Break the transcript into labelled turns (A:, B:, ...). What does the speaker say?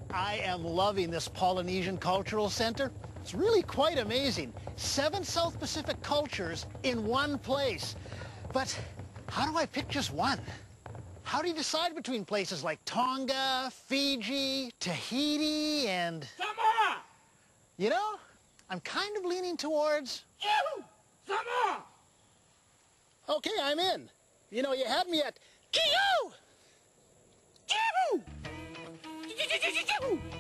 A: I am loving this Polynesian Cultural Center. It's really quite amazing. 7 South Pacific cultures in one place. But how do I pick just one? How do you decide between places like Tonga, Fiji, Tahiti, and...
B: Samoa!
A: You know, I'm kind of leaning towards...
B: Samoa!
A: Okay, I'm in. You know, you had me at... Kiu! Kiu!